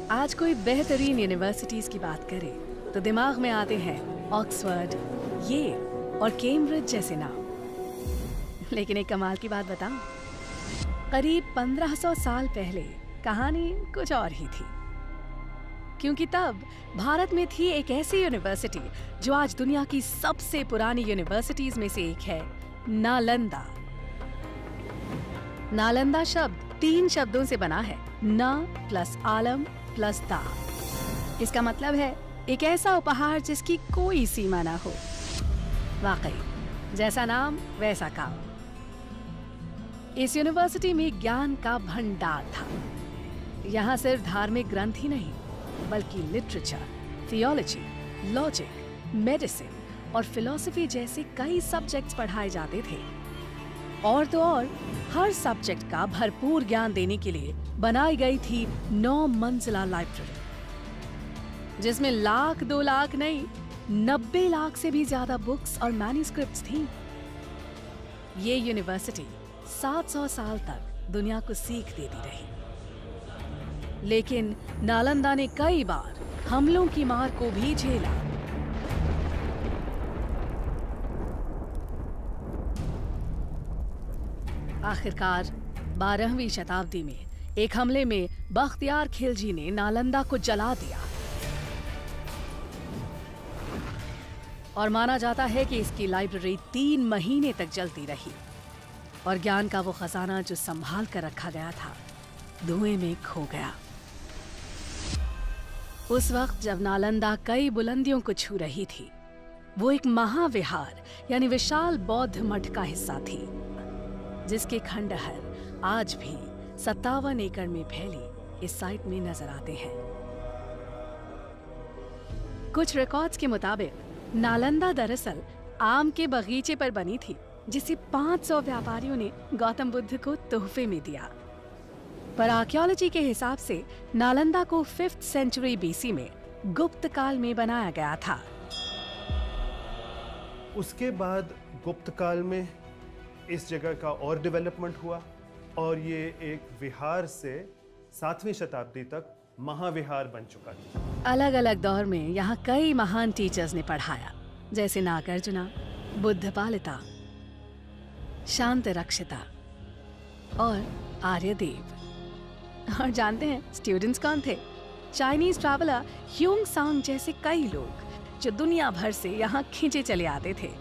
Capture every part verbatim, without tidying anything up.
आज कोई बेहतरीन यूनिवर्सिटीज की बात करे तो दिमाग में आते हैं ऑक्सफोर्ड, येल और कैम्ब्रिज जैसे नाम। लेकिन एक कमाल की बात बताऊं, करीब पंद्रह सौ साल पहले कहानी कुछ और ही थी। क्योंकि तब भारत में थी एक ऐसी यूनिवर्सिटी जो आज दुनिया की सबसे पुरानी यूनिवर्सिटीज में से एक है, नालंदा। नालंदा शब्द तीन शब्दों से बना है, न प्लस आलम प्लस दा। इसका मतलब है एक ऐसा उपहार जिसकी कोई सीमा ना हो। वाकई जैसा नाम वैसा काम। इस यूनिवर्सिटी में ज्ञान का भंडार था। यहाँ सिर्फ धार्मिक ग्रंथ ही नहीं बल्कि लिटरेचर, थियोलॉजी, लॉजिक, मेडिसिन और फिलॉसफी जैसे कई सब्जेक्ट्स पढ़ाए जाते थे। और तो और हर सब्जेक्ट का भरपूर ज्ञान देने के लिए बनाई गई थी नौ मंजिला लाइब्रेरी, जिसमें लाख दो लाख नहीं नब्बे लाख से भी ज्यादा बुक्स और मैन्युस्क्रिप्ट्स थीं। ये यूनिवर्सिटी सात सौ साल तक दुनिया को सीख देती रही। लेकिन नालंदा ने कई बार हमलों की मार को भी झेला। आखिरकार बारहवीं शताब्दी में एक हमले में बख्तियार खिलजी ने नालंदा को जला दिया। और माना जाता है कि इसकी लाइब्रेरी तीन महीने तक जलती रही और ज्ञान का वो खजाना जो संभाल कर रखा गया था धुएं में खो गया। उस वक्त जब नालंदा कई बुलंदियों को छू रही थी, वो एक महाविहार यानी विशाल बौद्ध मठ का हिस्सा थी, जिसके खंडहर आज भी सत्तावन एकड़ में फैली इस साइट में नजर आते हैं। कुछ रिकॉर्ड्स के मुताबिक नालंदा दरअसल आम के बगीचे पर बनी थी, जिसे पाँच सौ व्यापारियों ने गौतम बुद्ध को तोहफे में दिया। पर आर्कियोलॉजी के हिसाब से नालंदा को फिफ्थ सेंचुरी बीसी में गुप्त काल में बनाया गया था। उसके बाद गुप्त काल में इस जगह का और डेवलपमेंट हुआ और ये एक विहार से सातवीं शताब्दी तक महाविहार बन चुका था। अलग अलग दौर में यहाँ कई महान टीचर्स ने पढ़ाया, जैसे नागार्जुना, बुद्धपालिता, शांत रक्षिता और आर्यदेव। और जानते हैं स्टूडेंट्स कौन थे? चाइनीज ट्रैवलर ह्यूंग सांग जैसे कई लोग जो दुनिया भर से यहाँ खींचे चले आते थे।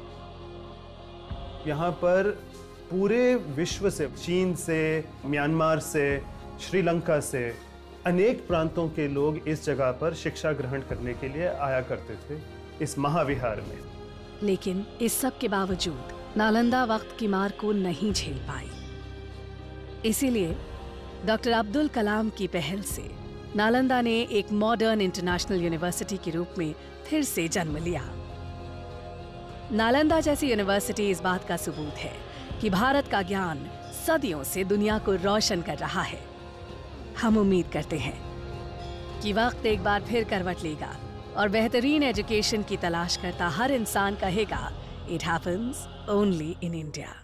यहाँ पर पूरे विश्व से, चीन से, म्यांमार से, श्रीलंका से अनेक प्रांतों के लोग इस जगह पर शिक्षा ग्रहण करने के लिए आया करते थे इस महाविहार में। लेकिन इस सब के बावजूद नालंदा वक्त की मार को नहीं झेल पाई। इसीलिए डॉक्टर अब्दुल कलाम की पहल से नालंदा ने एक मॉडर्न इंटरनेशनल यूनिवर्सिटी के रूप में फिर से जन्म लिया। नालंदा जैसी यूनिवर्सिटी इस बात का सबूत है कि भारत का ज्ञान सदियों से दुनिया को रोशन कर रहा है। हम उम्मीद करते हैं कि वक्त एक बार फिर करवट लेगा और बेहतरीन एजुकेशन की तलाश करता हर इंसान कहेगा, it happens only in India.